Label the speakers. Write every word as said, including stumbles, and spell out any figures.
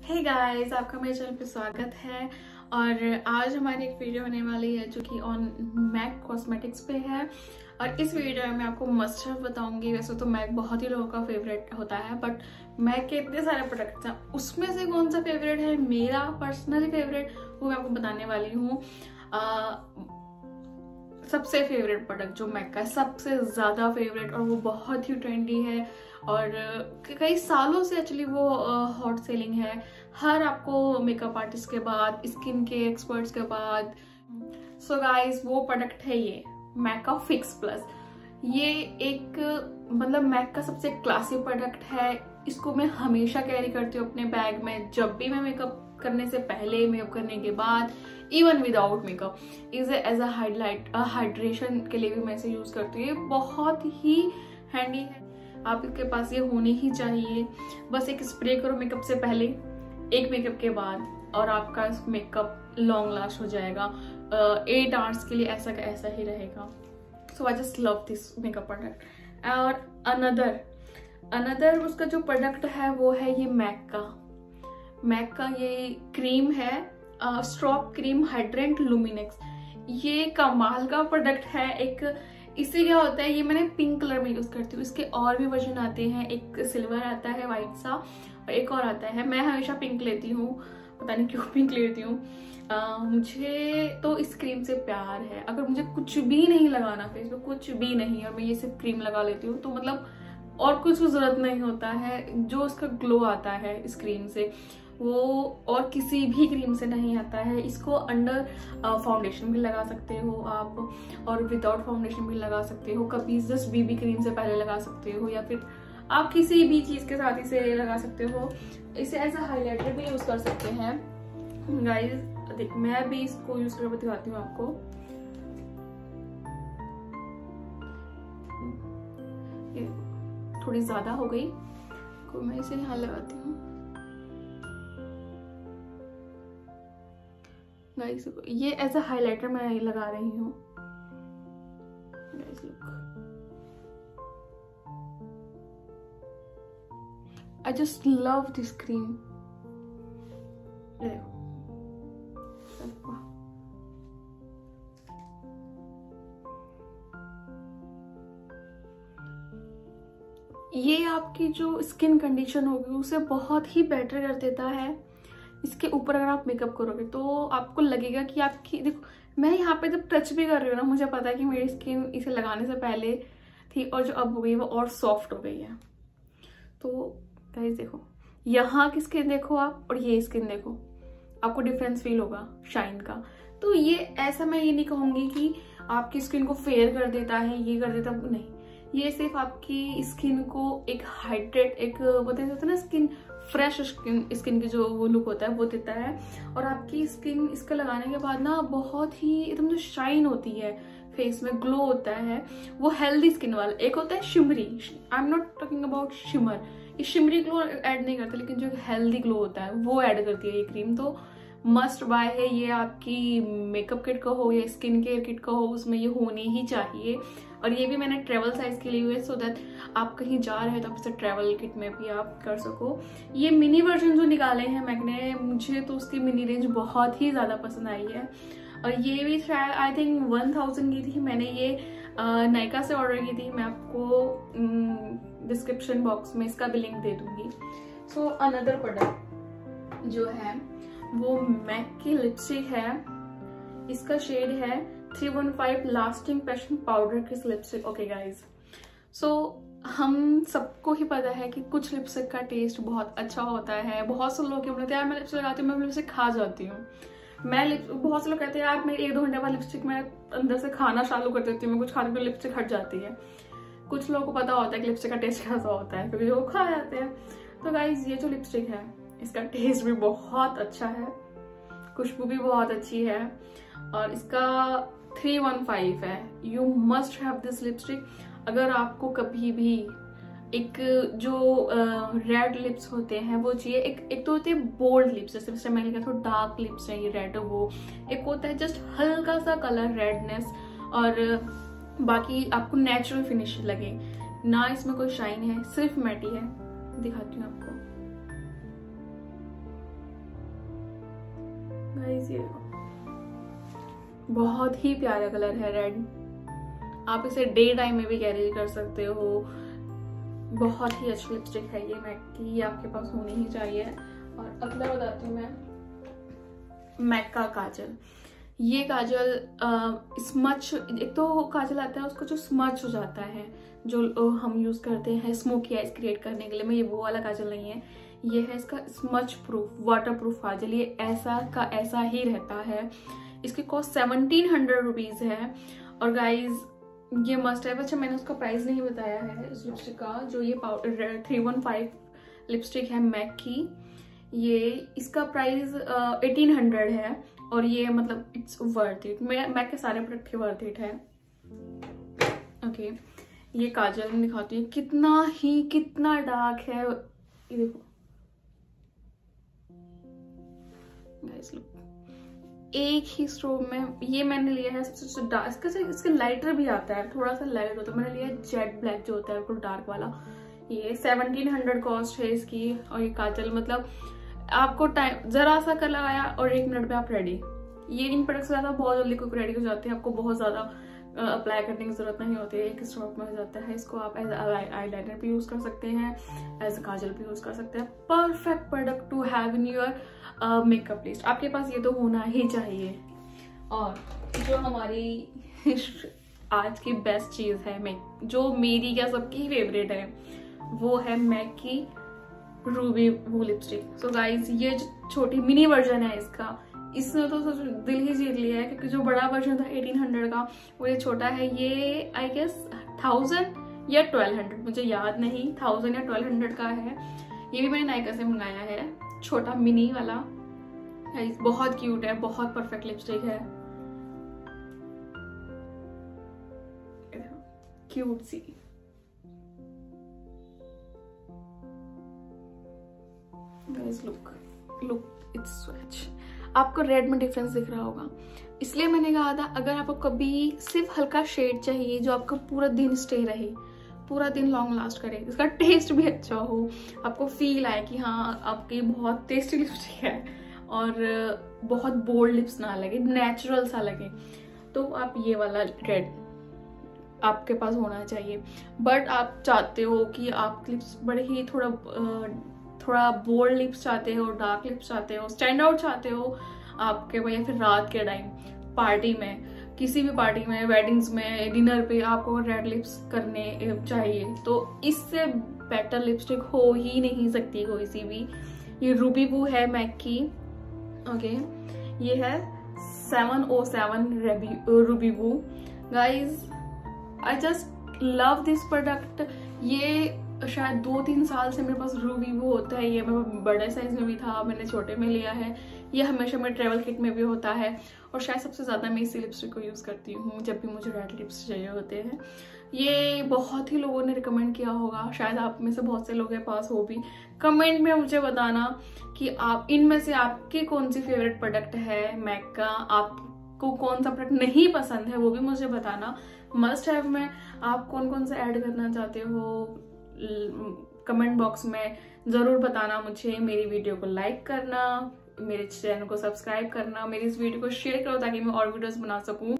Speaker 1: Hey guys, आपका मेरे channel पे स्वागत है। और आज हमारी एक वीडियो होने वाली है जो कि ऑन मैक कॉस्मेटिक्स पे है। और इस वीडियो में मैं आपको मस्ट हैव बताऊंगी। वैसे तो मैक बहुत ही लोगों का फेवरेट होता है, बट मैक के इतने सारे प्रोडक्ट्स हैं, उसमें से कौन सा फेवरेट है मेरा पर्सनली फेवरेट, वो मैं आपको बताने वाली हूँ। सबसे फेवरेट प्रोडक्ट जो मैक का है, सबसे ज्यादा फेवरेट, और वो बहुत ही ट्रेंडी है और कई सालों से एक्चुअली वो हॉट सेलिंग है। हर आपको मेकअप आर्टिस्ट के बाद, स्किन के एक्सपर्ट्स के बाद। सो so गाइस, वो प्रोडक्ट है ये मैक का फिक्स प्लस। ये एक मतलब मैक का सबसे क्लासी प्रोडक्ट है। इसको मैं हमेशा कैरी करती हूँ अपने बैग में, जब भी मैं मेकअप करने से पहले, मेकअप करने के बाद, even without makeup. Is as a highlight hydration के लिए भी मैं इसे यूज करती हूँ। ये बहुत ही हैंडी है, आपके पास ये होनी ही चाहिए। बस एक स्प्रे करो मेकअप से पहले, एक मेकअप के बाद, और आपका मेकअप लॉन्ग लास्ट हो जाएगा। एट uh, आवर्स के लिए ऐसा का ऐसा ही रहेगा। So I just love this makeup product. और अनदर अनदर उसका जो प्रोडक्ट है वो है ये मैक का मैक का ये क्रीम है, स्ट्रॉप क्रीम हाइड्रेंट लुमिनेक्स। ये कमाल का प्रोडक्ट है। एक इससे क्या होता है, ये मैंने पिंक कलर में यूज करती हूँ। इसके और भी वर्जन आते हैं, एक सिल्वर आता है व्हाइट सा, और एक और आता है। मैं हमेशा पिंक लेती हूँ, पता नहीं क्यों पिंक लेती हूँ। मुझे तो इस क्रीम से प्यार है। अगर मुझे कुछ भी नहीं लगाना फेस पे, कुछ भी नहीं, और मैं ये सिर्फ क्रीम लगा लेती हूँ, तो मतलब और कुछ जरूरत नहीं होता है। जो उसका ग्लो आता है इस क्रीम से, वो और किसी भी क्रीम से नहीं आता है। इसको अंडर फाउंडेशन भी लगा सकते हो आप, और विदाउट फाउंडेशन भी लगा सकते हो। कभी जस्ट बीबी क्रीम से पहले लगा सकते हो, या फिर आप किसी भी चीज के साथ इसे लगा सकते हो। इसे एज अ हाइलाइटर भी यूज कर सकते हैं। गाइस देख, मैं भी इसको यूज करके दिखाती हूँ आपको। ये थोड़ी ज्यादा हो गई, तो मैं इसे यहाँ लगाती हूँ। गाइस ये एज अ हाइलाइटर मैं लगा रही हूँ। Guys look, I just love this cream. ये आपकी जो स्किन कंडीशन होगी उसे बहुत ही बेटर कर देता है। इसके ऊपर अगर आप मेकअप करोगे तो आपको लगेगा कि आपकी, देखो मैं यहाँ पे जब टच भी कर रही हूँ ना, मुझे पता है कि मेरी स्किन इसे लगाने से पहले थी, और जो अब हो गई वो और सॉफ्ट हो गई है। तो गाइस देखो, यहाँ की स्किन देखो आप, और ये स्किन देखो, आपको डिफरेंस फील होगा शाइन का। तो ये ऐसा मैं ये नहीं कहूंगी कि आपकी स्किन को फेयर कर देता है, ये कर देता, नहीं। ये सिर्फ आपकी स्किन को एक हाइड्रेट, एक बोलते हैं ना, स्किन फ्रेश स्किन स्किन की जो वो लुक होता है वो देता है। और आपकी स्किन इसका लगाने के बाद ना बहुत ही एकदम जो शाइन होती है फेस में, ग्लो होता है, वो हेल्दी स्किन वाला। एक होता है shimmery, I am not talking about shimmer. ये शिमरी ग्लो ऐड नहीं करता, लेकिन जो हेल्दी ग्लो होता है वो ऐड करती है ये क्रीम। तो मस्ट बाय है ये। आपकी मेकअप किट का हो या स्किन केयर किट का हो, उसमें ये होनी ही चाहिए। और ये भी मैंने ट्रेवल साइज के लिए हुए, सो दैट आप कहीं जा रहे हैं तो आप इसे ट्रेवल किट में भी आप कर सको। ये मिनी वर्जन जो निकाले हैं मैंने, मुझे तो उसकी मिनी रेंज बहुत ही ज्यादा पसंद आई है। और ये भी शायद आई थिंक वन थाउजेंड की थी। मैंने ये नायका से ऑर्डर की थी। मैं आपको डिस्क्रिप्शन बॉक्स में इसका भी लिंक दे दूंगी। सो अनदर प्रोडक्ट जो है वो मैक की लिपस्टिक है। इसका शेड है three one five lasting passion powder kiss lipstick. Okay guys, so हम सबको ही पता है कि कुछ लिपस्टिक का टेस्ट बहुत अच्छा होता है। बहुत से लोग बोलते हैं यार मैं लिपस्टिक लगाती हूँ, मैं लिपस्टिक खा जाती हूँ। मैं लिप बहुत से लोग कहते हैं यार मेरे एक दो घंटे बाद लिपस्टिक मैं अंदर से खाना चालू कर देती हूँ, मैं कुछ खाती हूँ लिपस्टिक हट जाती है। कुछ लोगों को पता होता है कि लिपस्टिक का टेस्ट कैसा होता है, क्योंकि वो खा जाते हैं। तो गाइज ये जो लिपस्टिक है, इसका टेस्ट भी बहुत अच्छा है, खुशबू भी बहुत अच्छी है, और इसका थ्री वन फाइव है। You must have this lipstick. अगर आपको कभी भी एक जो रेड uh, लिप्स होते हैं वो चाहिए, एक एक तो होते हैं बोल्ड लिप्स, जैसे मैंने लिखा थोड़ा डार्क लिप्स है ये रेड, वो एक होता है जस्ट हल्का सा कलर रेडनेस, और बाकी आपको नेचुरल फिनिश लगे ना। इसमें कोई शाइन है, सिर्फ मैटी है। दिखाती हूँ आपको। गाइस ये बहुत ही प्यारा कलर है रेड। आप इसे डे टाइम में भी कैरी कर सकते हो। बहुत ही अच्छी लिपस्टिक है ये मैक की, ये आपके पास होनी ही चाहिए। और अगला बताती हूँ मैं मैक का काजल। ये काजल स्मच, एक तो काजल आता है उसका जो स्मच हो जाता है, जो हम यूज करते हैं स्मोकी आइज क्रिएट करने के लिए, मैं ये वो वाला काजल नहीं है, ये है इसका smudge proof water proof kajal. ये ऐसा का ऐसा ही रहता है। इसकी कॉस्ट सेवनटीन हंड्रेड रुपीज है। और गाइज ये मस्ट है। अच्छा मैंने उसका प्राइस नहीं बताया है इस लिपस्टिक का, जो ये powder three one five lipstick है मैक की, ये इसका प्राइस एटीन हंड्रेड है। और ये मतलब इट्स वर्थ इट, मैक के सारे प्रोडक्ट के वर्थ इट है। Okay okay. ये काजल में दिखाती हूँ कितना ही कितना डार्क है। ये देखो गाइस लुक, एक ही स्ट्रोक में। ये मैंने लिया है सबसे डार्क, इसका इसका लाइटर भी आता है, थोड़ा सा लाइट होता है। मैंने लिया है जेट ब्लैक जो होता है बिल्कुल डार्क वाला। ये सेवनटीन हंड्रेड कॉस्ट है इसकी। और ये काजल मतलब आपको टाइम जरा सा कर लगाया और एक मिनट में आप रेडी। ये इन प्रोडक्ट से ज्यादा बहुत जल्दी कुछ रेडी हो जाते हैं, आपको बहुत ज्यादा अप्लाई करने की जरूरत नहीं होती है, एक स्ट्रोक में हो जाता है। इसको आप एज आई लाइनर भी यूज कर सकते हैं, एज अ काजल भी यूज कर सकते हैं। Perfect product to have in your makeup list, आपके पास ये तो होना ही चाहिए। और जो हमारी आज की बेस्ट चीज है मेक, जो मेरी क्या सबकी फेवरेट है, वो है मैक की रूबी वो लिपस्टिक। सो गाइज ये छोटी मिनी वर्जन है इसका, इसने तो दिल ही जीत लिया है, क्योंकि जो बड़ा वर्जन था एटीन हंड्रेड का, वो ये छोटा है। ये आई गेस थाउजेंड या ट्वेल्व हंड्रेड, मुझे याद नहीं, थाउजेंड या ट्वेल्व हंड्रेड का है। ये भी मैंने नायका से मंगाया है, छोटा मिनी वाला। बहुत क्यूट है, बहुत परफेक्ट लिपस्टिक है, क्यूट सी। Guys look look it's swatch. आपको रेड में डिफरेंस दिख रहा होगा, इसलिए मैंने कहा था अगर आपको कभी सिर्फ हल्का शेड चाहिए जो आपका पूरा दिन स्टे रहे, पूरा दिन लॉन्ग लास्ट करे, इसका टेस्ट भी अच्छा हो, आपको फील आए कि हाँ आपकी बहुत टेस्टी लिपस्टिक है और बहुत बोल्ड लिप्स ना लगे, नेचुरल सा लगे, तो आप ये वाला रेड आपके पास होना चाहिए। बट आप चाहते हो कि आप लिप्स बड़े ही थोड़ा थोड़ा बोल्ड लिप्स चाहते हो, डार्क लिप्स चाहते हो, स्टैंड आउट चाहते हो आपके, या फिर रात के टाइम पार्टी में, किसी भी पार्टी में, वेडिंग्स में, डिनर पे आपको रेड लिप्स करने चाहिए, तो इससे बेटर लिपस्टिक हो ही नहीं सकती कोई सी भी। ये रूबी वू है मैक की। ओके ये है seven O seven ruby woo. Guys I just love this product. ये शायद दो तीन साल से मेरे पास रूबी वो होता है, ये मैं बड़े साइज में भी था, मैंने छोटे में लिया है। ये हमेशा मेरे ट्रेवल किट में भी होता है, और शायद सबसे ज़्यादा मैं इसी लिपस्टिक को यूज़ करती हूँ जब भी मुझे रेड लिप्स चाहिए होते हैं। ये बहुत ही लोगों ने रिकमेंड किया होगा, शायद आप में से बहुत से लोगों के पास हो भी। कमेंट में मुझे बताना कि आप इनमें से आपकी कौन सी फेवरेट प्रोडक्ट है मैक का, आपको कौन सा प्रोडक्ट नहीं पसंद है वो भी मुझे बताना। मस्ट हैव में आप कौन कौन सा ऐड करना चाहते हो कमेंट बॉक्स में जरूर बताना मुझे। मेरी वीडियो को लाइक करना, मेरे चैनल को सब्सक्राइब करना, मेरी इस वीडियो को शेयर करो ताकि मैं और वीडियोस बना सकूं।